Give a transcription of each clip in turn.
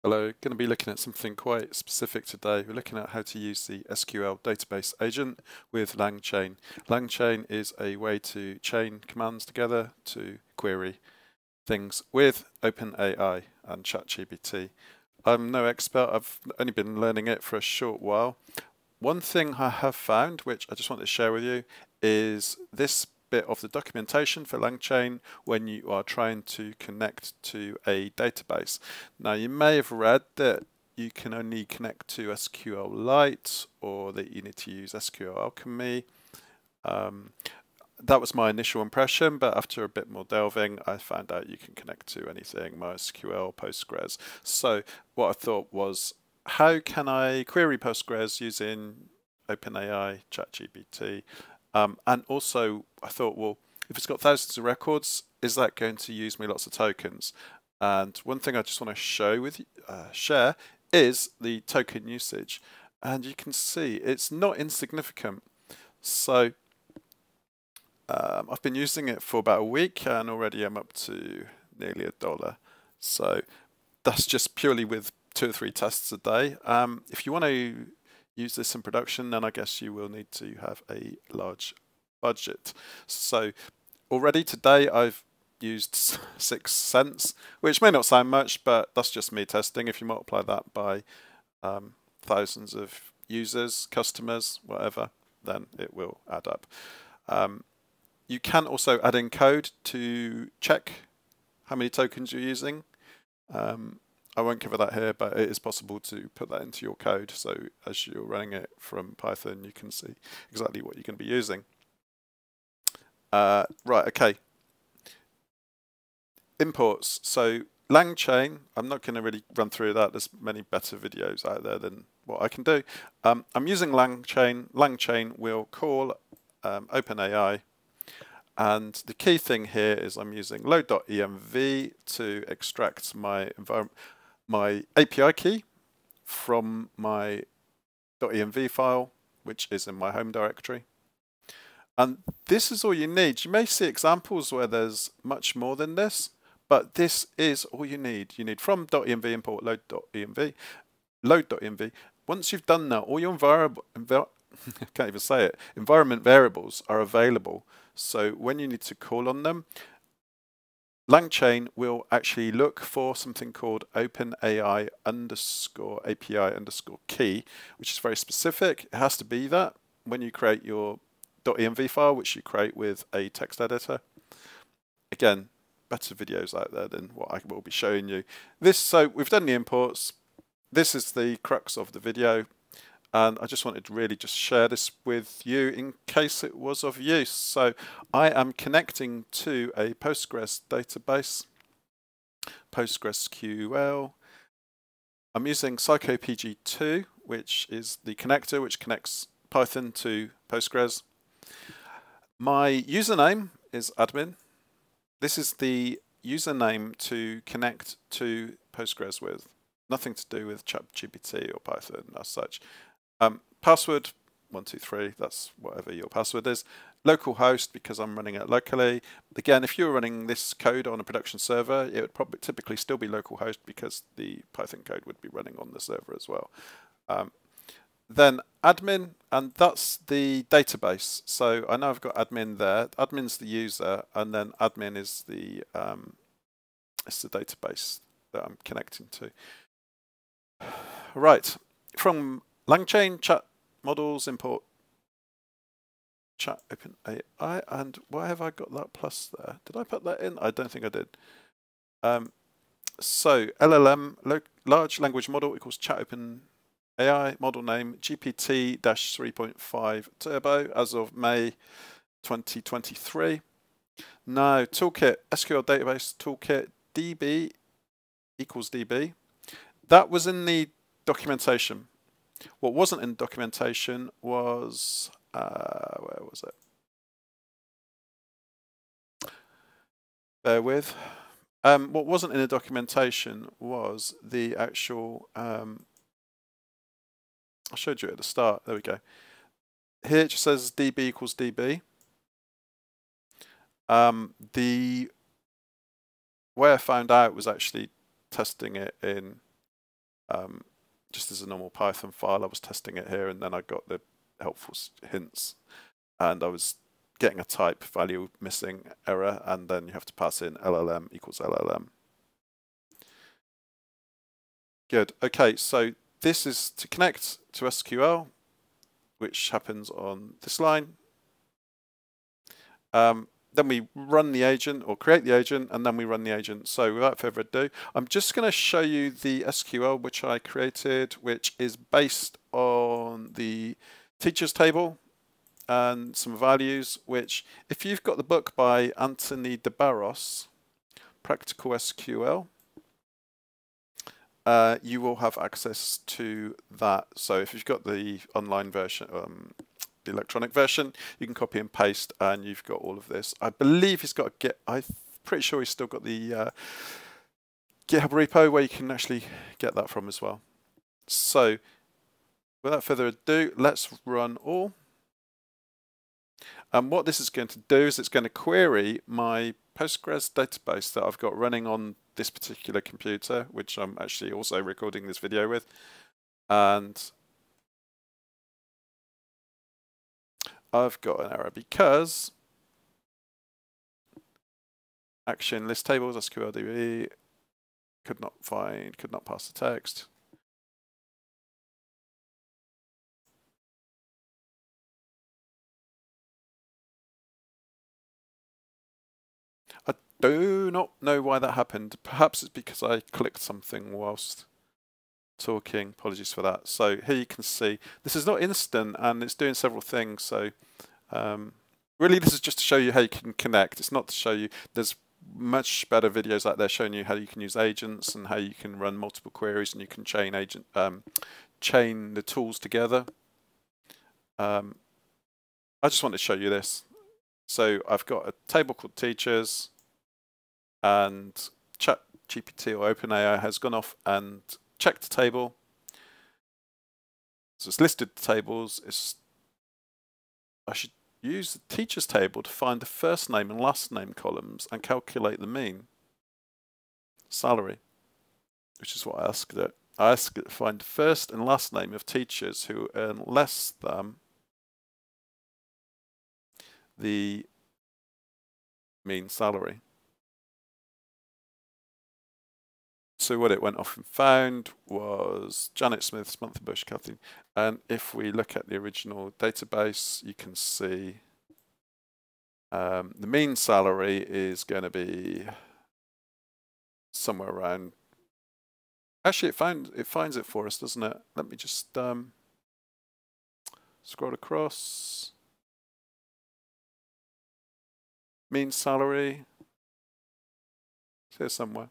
Hello, going to be looking at something quite specific today. We're looking at how to use the SQL Database Agent with LangChain. LangChain is a way to chain commands together to query things with OpenAI and ChatGPT. I'm no expert, I've only been learning it for a short while. One thing I have found, which I just want to share with you, is this bit of the documentation for LangChain when you are trying to connect to a database. Now you may have read that you can only connect to SQLite or that you need to use SQL Alchemy. That was my initial impression, but after a bit more delving, I found out you can connect to anything, MySQL, Postgres. So what I thought was, how can I query Postgres using OpenAI, ChatGPT? And also, I thought, well, if it's got thousands of records, is that going to use me lots of tokens? And one thing I just want to share is the token usage. And you can see it's not insignificant. So I've been using it for about a week, and already I'm up to nearly $1. So that's just purely with 2 or 3 tests a day. If you want to use this in production, then I guess you will need to have a large budget. So already today I've used 6 cents, which may not sound much, but that's just me testing. If you multiply that by thousands of users, customers, whatever, then it will add up. You can also add in code to check how many tokens you're using. I won't cover that here, but it is possible to put that into your code. So as you're running it from Python, you can see exactly what you're going to be using. Right, okay. Imports. So LangChain, I'm not going to really run through that. There's many better videos out there than what I can do. I'm using LangChain. LangChain will call OpenAI. And the key thing here is I'm using load.env to extract my API key from my .env file, which is in my home directory. And this is all you need. You may see examples where there's much more than this, but this is all you need. You need from .env import load.env. Once you've done that, all your I can't even say it, environment variables are available. So when you need to call on them, LangChain will actually look for something called OpenAI _API _key, which is very specific. It has to be that when you create your .env file, which you create with a text editor. Again, better videos out there than what I will be showing you. So we've done the imports. This is the crux of the video. And I just wanted to really just share this with you in case it was of use. So I am connecting to a Postgres database, PostgreSQL. I'm using PsychoPG2, which is the connector which connects Python to Postgres. My username is admin. This is the username to connect to Postgres with. Nothing to do with ChatGPT or Python as such. Password 123, that's whatever your password is. Localhost, because I'm running it locally. Again, if you're running this code on a production server, it would probably typically still be localhost because the Python code would be running on the server as well. Then admin, and that's the database. So I know I've got admin there. Admin's the user, and then admin is it's the database that I'm connecting to. Right, from LangChain chat models import chat OpenAI, and why have I got that plus there? Did I put that in? I don't think I did. So LLM large language model equals chat OpenAI model name GPT-3.5 Turbo as of May 2023. Now toolkit SQL Database Toolkit DB equals DB. That was in the documentation. What wasn't in documentation was, where was it? Bear with. What wasn't in the documentation was the actual, I showed you at the start, there we go. Here it just says DB equals DB. The way I found out was actually testing it in just as a normal Python file. I was testing it here, and then I got the helpful hints, and I was getting a type value missing error, and then you have to pass in LLM equals LLM. Good. Okay, so this is to connect to SQL, which happens on this line. Then we run the agent or create the agent, and then we run the agent. So without further ado, I'm just going to show you the SQL which I created, which is based on the teachers table and some values, which if you've got the book by Anthony de Barros, Practical SQL, you will have access to that. So if you've got the online version, the electronic version, you can copy and paste, and you've got all of this. I believe he's got I'm pretty sure he's still got the GitHub repo where you can actually get that from as well. So without further ado, let's run all. And what this is going to do is it's going to query my Postgres database that I've got running on this particular computer, which I'm actually also recording this video with. And I've got an error because action list tables, SQLDB, could not pass the text. I do not know why that happened. Perhaps it's because I clicked something whilst talking. Apologies for that. So here you can see this is not instant, and it's doing several things. So really this is just to show you how you can connect. It's not to show you, there's much better videos out there showing you how you can use agents and how you can run multiple queries, and you can chain the tools together. I just want to show you this. So I've got a table called teachers, and ChatGPT or OpenAI has gone off and checked the table. So it's listed the tables. I should use the teachers table to find the first name and last name columns and calculate the mean salary, which is what I asked it. I asked it to find the first and last name of teachers who earn less than the mean salary. So what it went off and found was Janet Smith, Samantha Bush, Kathleen. And if we look at the original database, you can see the mean salary is going to be somewhere around. Actually, it finds it for us, doesn't it? Let me just scroll across. Mean salary. It's here somewhere.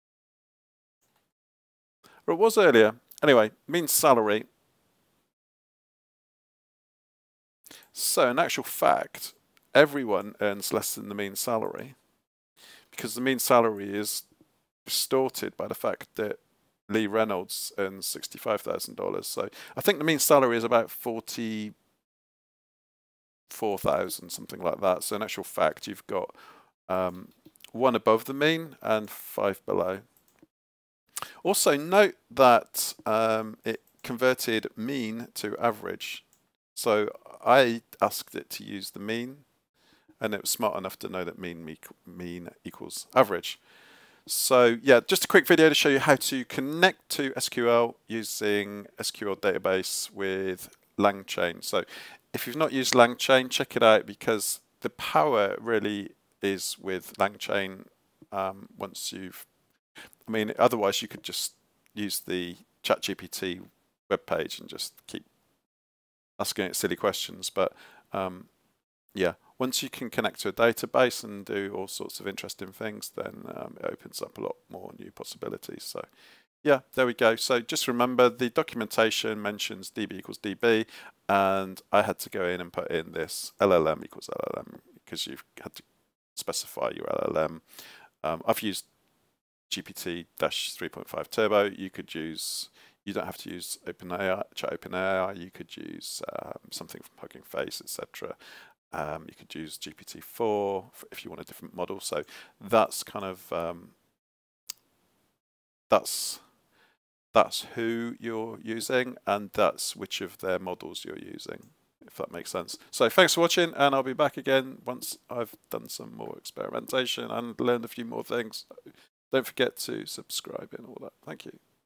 Or it was earlier. Anyway, mean salary. So in actual fact, everyone earns less than the mean salary, because the mean salary is distorted by the fact that Lee Reynolds earns $65,000. So I think the mean salary is about $44,000, something like that. So in actual fact, you've got 1 above the mean and 5 below. Also note that it converted mean to average. So I asked it to use the mean, and it was smart enough to know that mean equals average. So yeah, just a quick video to show you how to connect to SQL using SQL database with LangChain. So if you've not used LangChain, check it out, because the power really is with LangChain. Once you've, I mean, otherwise you could just use the ChatGPT webpage and just keep asking it silly questions. But yeah, once you can connect to a database and do all sorts of interesting things, then it opens up a lot more new possibilities. So yeah, there we go. So just remember, the documentation mentions DB equals DB, and I had to go in and put in this LLM equals LLM, because you've had to specify your LLM. I've used GPT-3.5 Turbo. You could use, you don't have to use OpenAI. You could use something from Hugging Face, etc. You could use GPT-4 if you want a different model. So that's kind of that's that's who you're using, and that's which of their models you're using, if that makes sense. So thanks for watching, and I'll be back again once I've done some more experimentation and learned a few more things. Don't forget to subscribe and all that. Thank you.